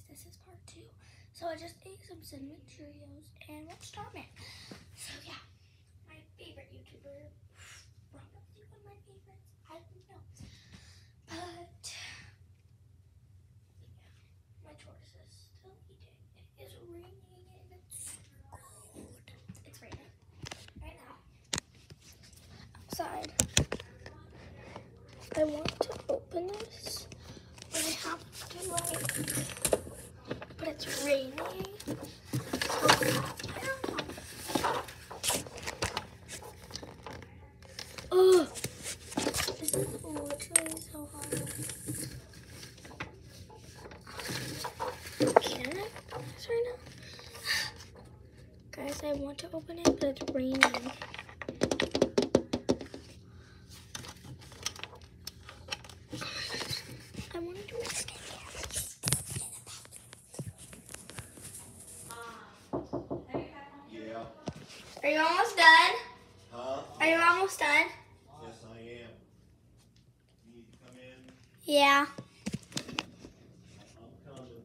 this is part 2. So I just ate some cinnamon Cheerios and watched Starman. So yeah, my favorite YouTuber. Probably one of my favorites. I don't know. But yeah, my tortoise is still eating. It is raining and it's cold. It's raining right now. Outside. I want to open this, but I have to but it's raining. So I don't know. Oh, this is literally so hard. Can I open this right now? Guys, I want to open it, but it's raining. I want to do my skincare. Yeah. Are you almost done? Huh? Are you almost done? Yes, I am. You need to come in? Yeah. I'm coming.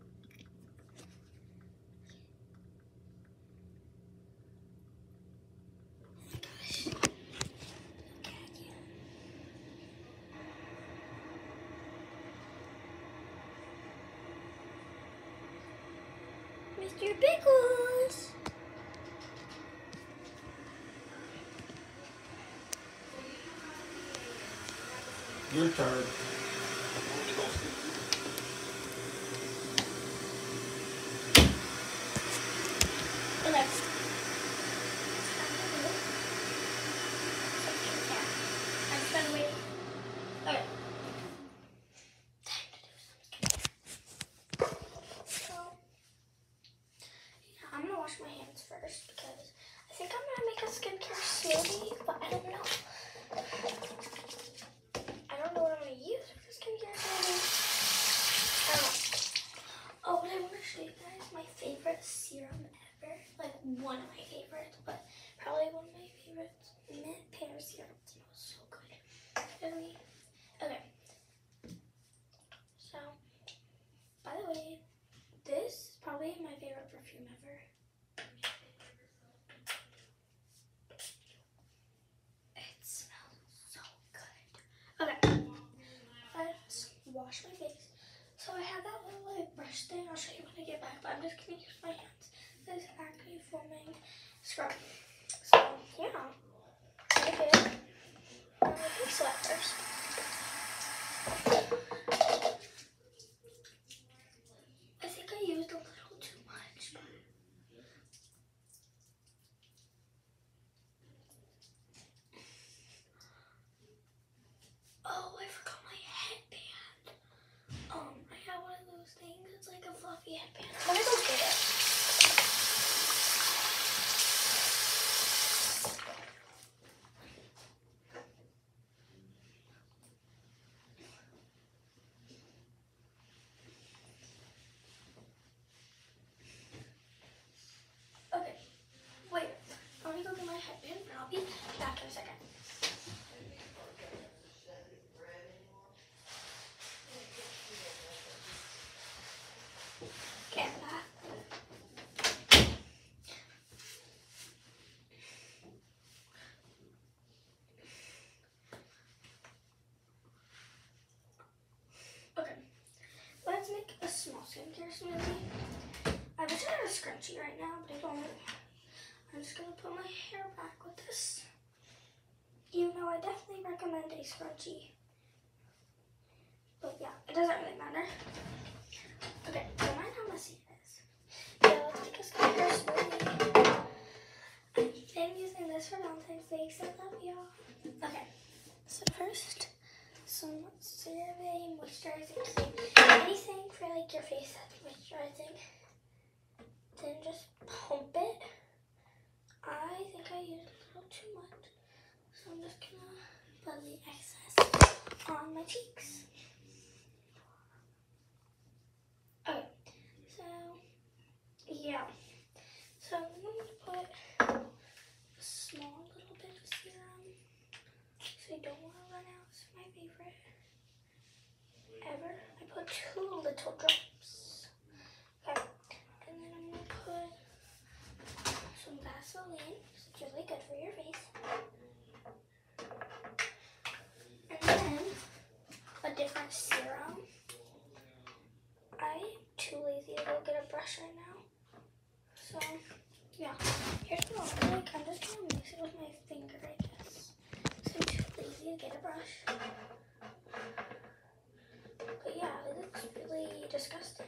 Mr. Pickles. Your turn. Okay. I'm just gonna wait. Okay. Time to do some skincare. So, yeah, I'm gonna wash my hands first because I think I'm gonna make a skincare smoothie, but I don't know. I don't know what I'm gonna use for the skincare smoothie. Oh, but I want to show you guys my favorite serum ever. Like one of my favorites, but probably one of my favorites. Mint pear serum. It smells so good. Really? Okay. So, by the way, this is probably my favorite perfume ever. It smells so good. Okay. Let's wash my face. So I have that little like brush thing. I'll show you when I get back, but I'm just gonna use my hands. This acne foaming scrub. So yeah, okay. I'm gonna sweat first. I think I used a little too much. Oh, I forgot my headband. I have one of those things. It's like a fluffy headband. I'm gonna go get it. Okay, wait. I'm gonna go get my headband and I'll be back in a second. Okay, I'm back. Okay, let's make a small skincare smoothie. I wish I had a scrunchie right now, but I don't. I'm just gonna put my hair back with this. You know, I definitely recommend a scrunchie. But yeah, it doesn't really matter. Okay, don't mind how messy it is. Yeah, let's make a skincare smoothie. I've been using this for Valentine's Day, so I love y'all. Okay, so first, some CeraVe moisturizing cream. Anything for like your face that's moisturizing. Then just pump it. I think I used a little too much, so I'm just gonna put the excess on my cheeks. Okay, so yeah, so I'm going to put a small little bit of serum, so I don't want to run out. It's my favorite ever. I put 2 little drops. lazy to go get a brush right now. So, yeah. Here's what I'll do. I'm just going to mix it with my finger, I guess. So I'm too lazy to get a brush. But yeah, it looks really disgusting.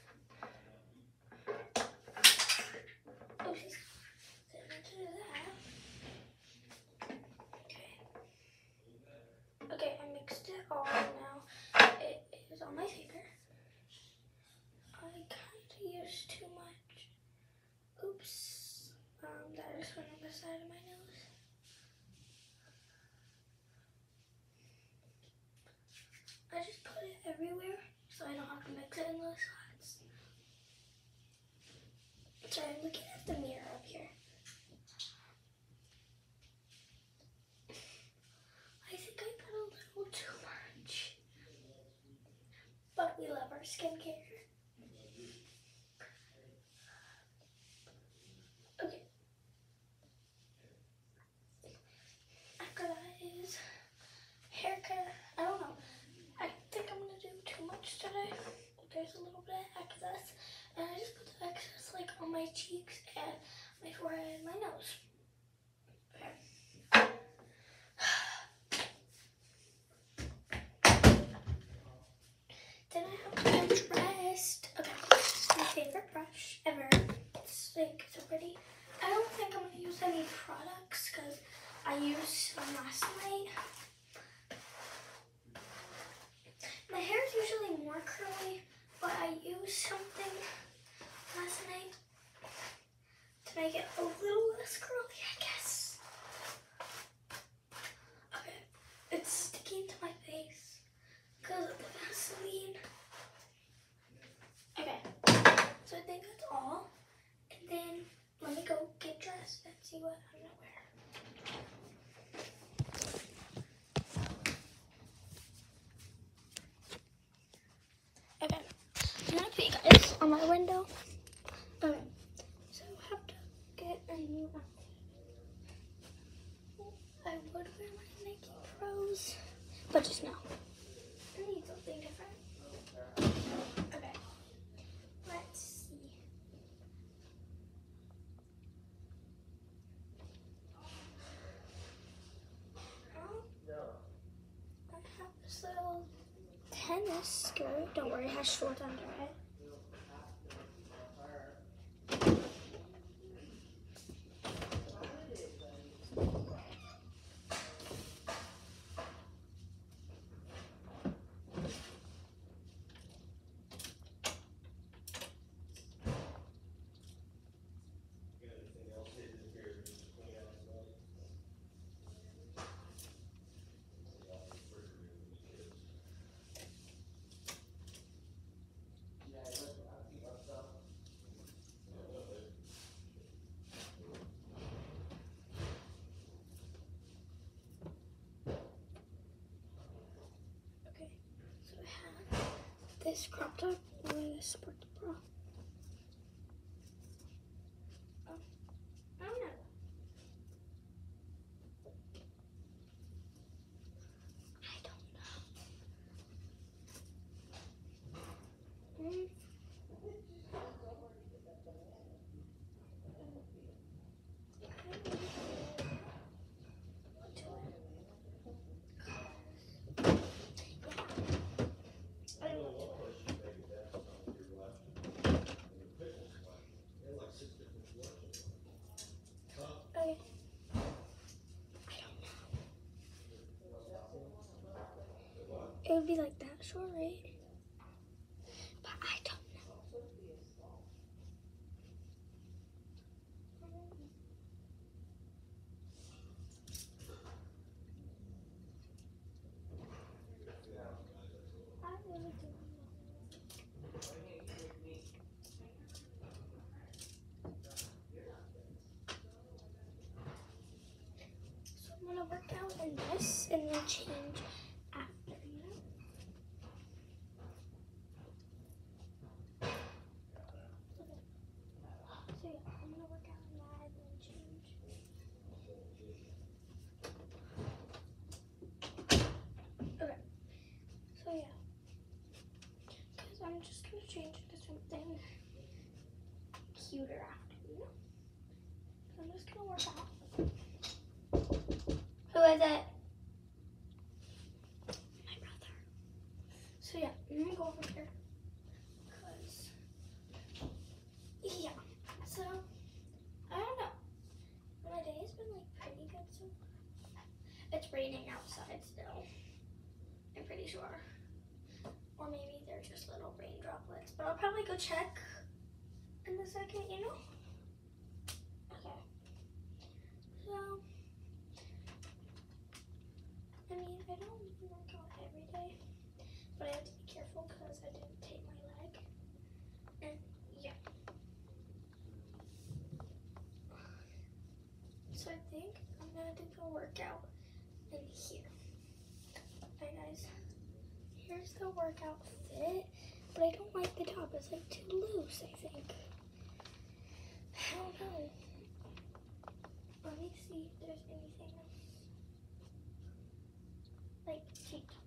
Oopsies. Didn't do that. Okay. Okay, I mixed it all now. It is on my finger. I kind of used too much. Oops. That just went on the side of my nose. I just put it everywhere so I don't have to mix it in those spots. Sorry, I'm looking at the mirror up here. I think I put a little too much. But we love our skincare. Okay. After that is haircut. I don't know. I think I'm gonna do too much today. There's a little bit of excess. And I just put the excess like on my cheeks and my forehead and my nose. Okay. Then I have to get dressed. Okay. My favorite brush ever. It's like so pretty. I don't think I'm gonna use any products because I used some last night. My hair is usually more curly, but I used something last night to make it a little less curly, I guess. Okay, it's sticking to my face because of the Vaseline. Okay, so I think that's all. And then let me go get dressed and see what I'm gonna wear. Okay, I'm gonna put you guys on my window. Okay, so I have to get a new outfit. I would wear my Nike Pros, but just no. I need something different. Okay, let's see. I have this little tennis skirt. Don't worry, it has shorts under it. Okay, so I have this crop top with a sports bra. Oh, I don't know. I don't know. Okay. It would be like that short, right? But I don't know. I really don't know. So I'm gonna work out in this and then change after, you know? Okay. So yeah, I'm gonna work out in that and then change. Okay. So yeah. Because I'm just gonna change this something cuter after, you know? So I'm just gonna work out. Who is it? My brother. So yeah, I'm gonna go over here. Cause, yeah. So, I don't know. My day has been like pretty good so far. It's raining outside still. I'm pretty sure. Or maybe they're just little rain droplets. But I'll probably go check in a second, you know? Okay. So, I mean, I don't work out every day, but I have to be careful because I didn't tape my leg. And yeah. So I think I'm gonna do the workout in here. Alright guys, here's the workout fit, but I don't like the top. It's like too loose, I think. I don't know. Let me see if there's anything else. Like cheek tops.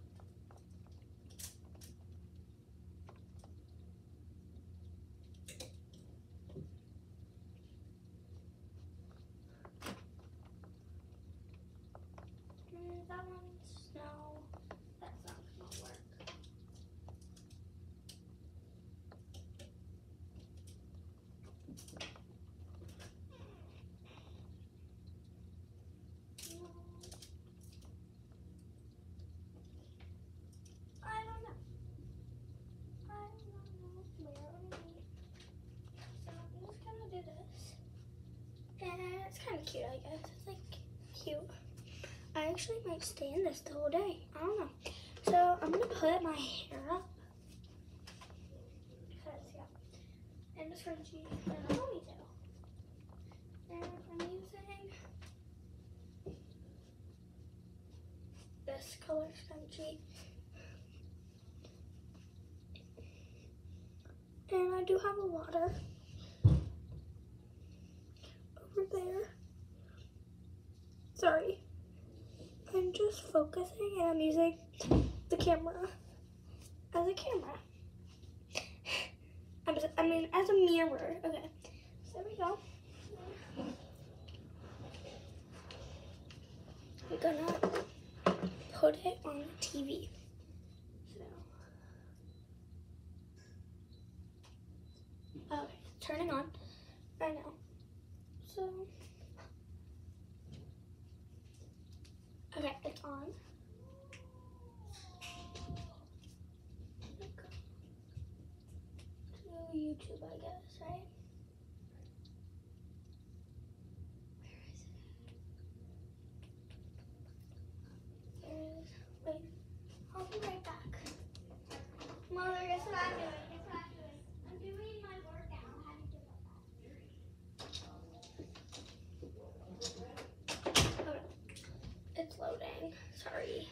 That one's no. That's not gonna work. No. I don't know. I don't know where it is. So I'm just gonna do this. And it's kind of cute, I guess. It's like cute. I actually might stay in this the whole day. I don't know. So I'm gonna put my hair up. Because yeah. And the scrunchie and a ponytail. And I'm using this color scrunchie. And I do have a water over there. Sorry. I'm just focusing and I'm using the camera as a camera. I mean, as a mirror. Okay, so there we go. I'm gonna put it on the TV. So, okay, it's turning on right now. So, okay, it's on. To YouTube, I guess, right? Where is it? There it is. Wait, I'll be right back. Mother, guess what I'm doing? Guess what I'm doing? I'm doing my workout. How do you do that? Okay. It's loading. Sorry.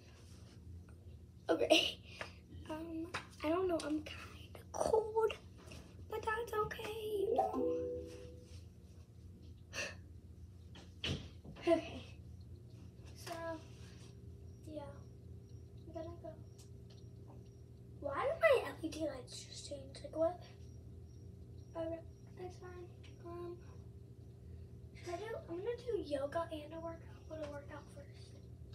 Okay. I don't know. I'm kind of cold, but that's okay, you know. Okay. So, yeah. I'm gonna go. Why did my LED lights just change? Like what? Okay, that's fine. Should I do? I'm gonna do yoga and a workout. But a workout first.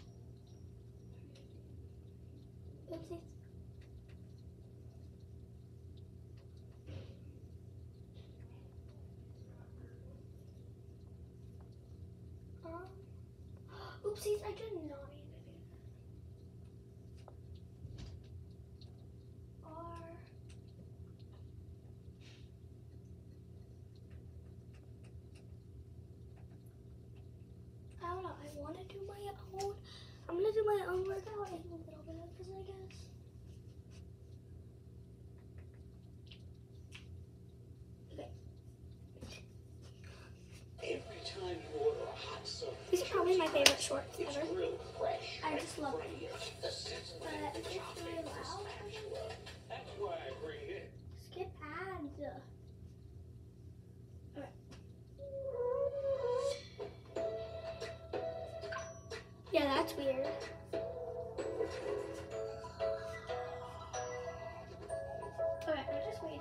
Oopsies. Oopsies, I did not mean to do that. I don't know, I want to do my own. I'm going to do my own workout and a little bit of this, I guess. Okay. Every time you order a hot soda, These are probably my favorite shorts it's ever. really fresh. I just love them. The sense But it's really loud. That's why I bring it. Skip ads. Okay. Yeah, that's weird. Okay, I'm just waiting.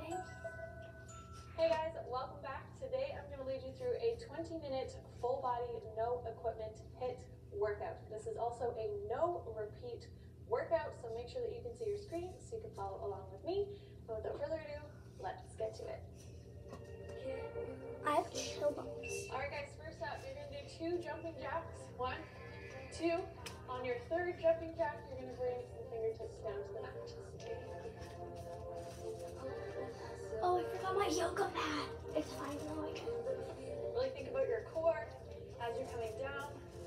Hey guys, welcome back. Today I'm going to lead you through a 20-minute full body, no equipment HIIT workout. This is also a no repeat workout, so make sure that you can see your screen so you can follow along with me. So without further ado, let's get to it. I have chill bumps. Alright guys, first up, you're going to do 2 jumping jacks. 1, 2. On your 3rd jumping jack, you're going to bring the fingertips down to the mat. Oh, I forgot my yoga mat. It's fine, no, I can. Really think about your core as you're coming down.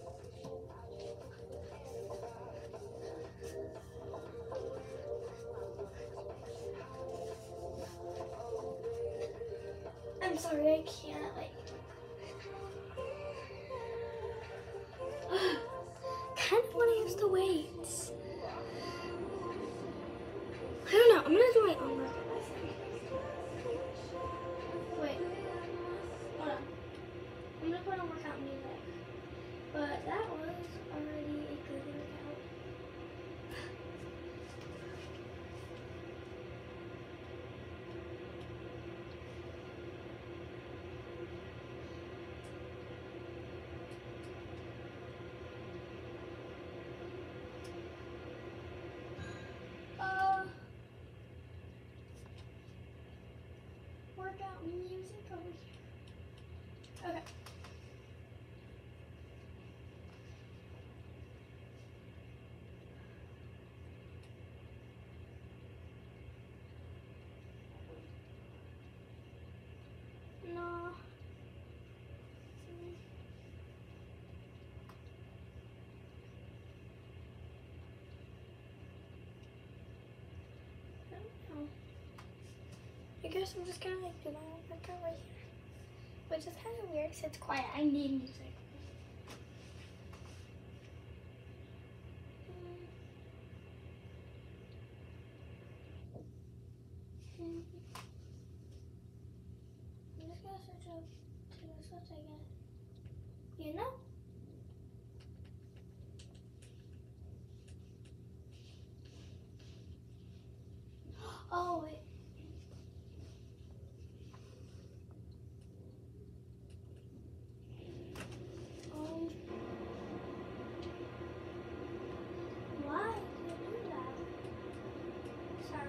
I'm sorry, I can't, like... kind of want to use the weights. I don't know, I'm gonna do my own workout. Wait, hold on. I'm gonna put on workout music. But that was already a good workout. Workout music over here. Okay. No. I don't know. I guess I'm just gonna like do my own workout right here. Which is kind of weird because it's quiet. I need music. I'm just gonna switch up to this once I get, you know? Oh, wait. Why did you do that? Sorry.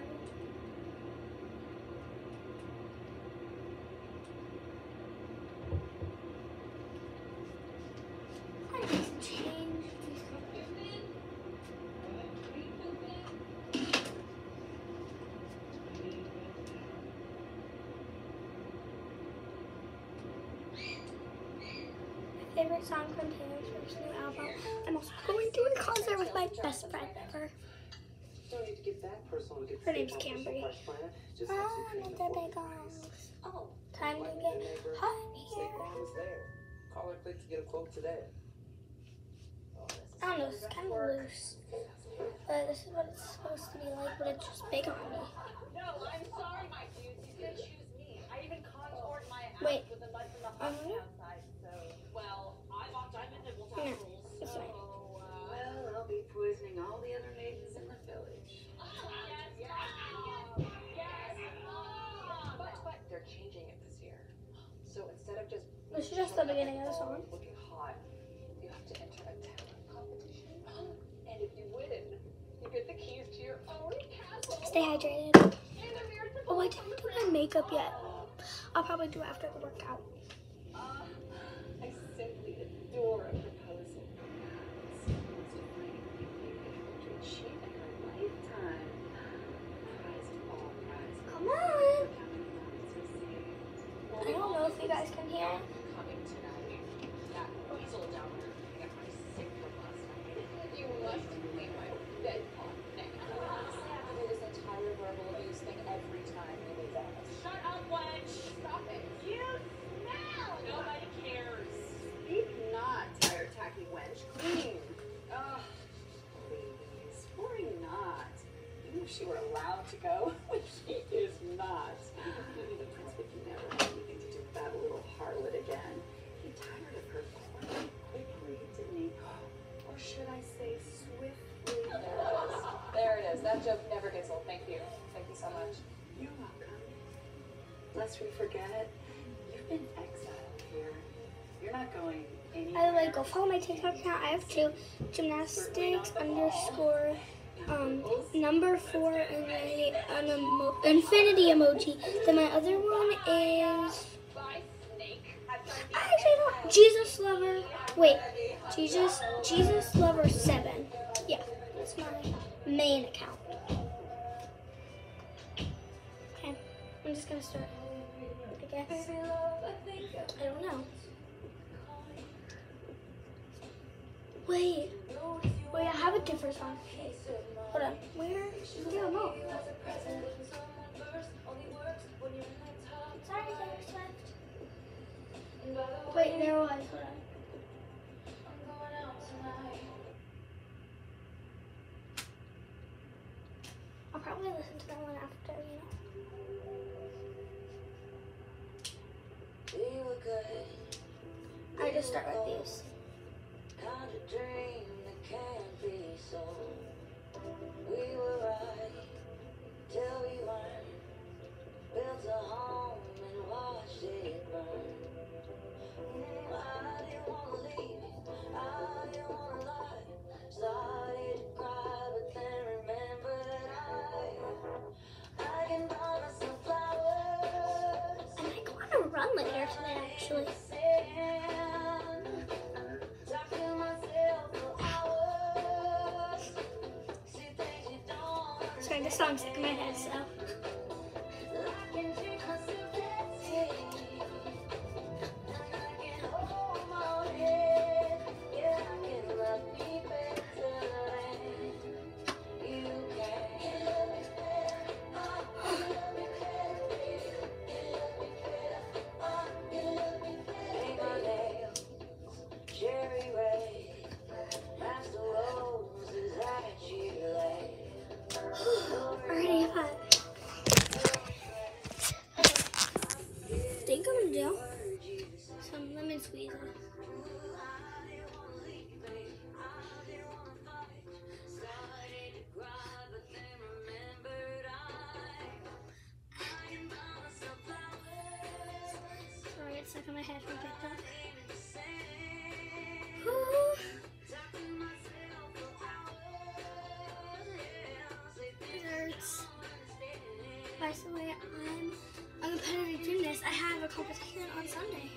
I need to change these colors. My favorite song from Taylor Swift's new album. I'm also going to a concert with my best friend ever. Don't need to get that personal to get Her name's safe Cambry. fresh planet. Just Ah, like you with can the afford big the arms. price. Oh, Time to like get the neighbor. hot in Safe here. Farm is there. Call her quick to get a quote today. I don't know, it's kind of loose. But this is what it's supposed to be like, but it's just big on me. No, I'm sorry, my dudes. You could choose me. I even contoured my ass Wait. with the mud from the hot outside. So, well, I bought diamond nibble Yeah, tassels. it's So, fine. Well, I'll be poisoning all the other maidens in the village. But they're changing it this year. So instead of just This is just the beginning of the song. looking hot, you have to enter a talent competition. And if you win, you get the keys to your own castle. Stay hydrated. Oh, I didn't do my makeup yet. I'll probably do it after the workout. I simply adore a proposal. Someone's defining anything they hope to achieve in her lifetime. Prize of all prizes. Come on. Look how many lives are saved. I don't know if you guys can hear. Coming tonight. That weasel down there got my sick from last night. You must clean my bed pot next. I have to do this entire verbal abuse thing every time they leave the house. shut up, wench. Stop it. You smell. Nobody cares. Speak not, tired tacky wench. Clean. Ugh. Please. Worry not. Even if she were allowed to go, which she is not. The prince would never have anything to do with that little harlot again. Lest we forget, you've been exiled here. You're not going anywhere. I like go follow my TikTok account. I have two, gymnastics underscore number 4 and an infinity emoji. Then my other one is I actually don't Jesus Lover. Wait, Jesus Lover 7. Yeah, that's my main account. Okay, I'm just gonna start. I guess. I don't know. Wait, I have a different song. Hold on, where? Yeah, no. Sorry, Taylor Swift. Wait, there was. Hold on. I'll probably listen to that one after, you know. I just start with these. Kind of dream that can't be sold. We were right till we weren't. Built a home and watched it burn. I didn't wanna leave you, I didn't wanna lie. Started to cry, but then remembered I can buy myself flowers. I might go on a run later today, actually. Sorry, this song's stuck in my head, so. Already have it. I think I'm gonna do some lemon squeezes. Sorry, it's stuck in my head from TikTok. By the way, I'm a competitive gymnast. I have a competition on Sunday.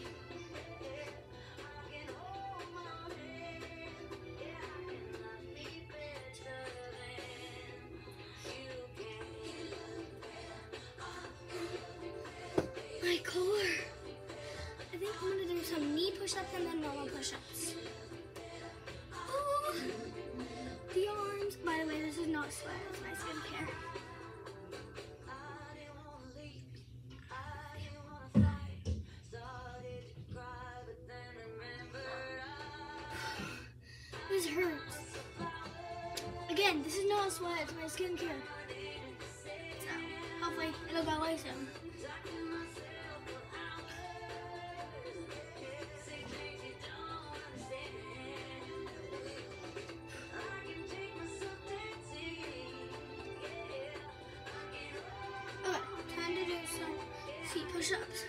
My core. I think I'm gonna do some knee push-ups and then normal push-ups. Oh, the arms. By the way, this is not sweat. It's my skincare. This hurts. Again, this is not sweat, it's my skincare. So, hopefully it'll go away soon. Okay, time to do some feet push-ups.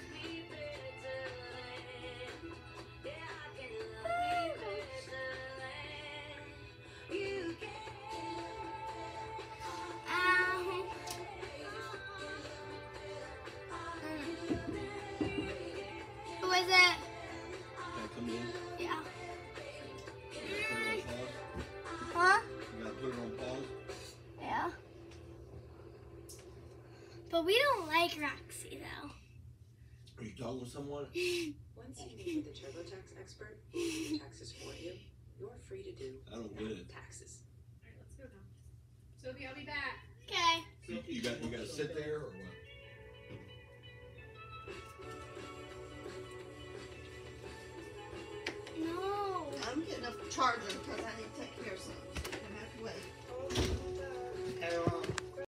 Who is it? Can I come in? Yeah. You gotta put it on pause? Huh? You gotta put it on pause? Yeah. But we don't like Roxy though. Are you talking with someone? Once you meet with a TurboTax expert who will do taxes for you, you're free to do I don't get it. taxes. Alright, let's go now. Sophie, I'll be back. Okay. You gotta sit there or what? No. I'm getting a charger because I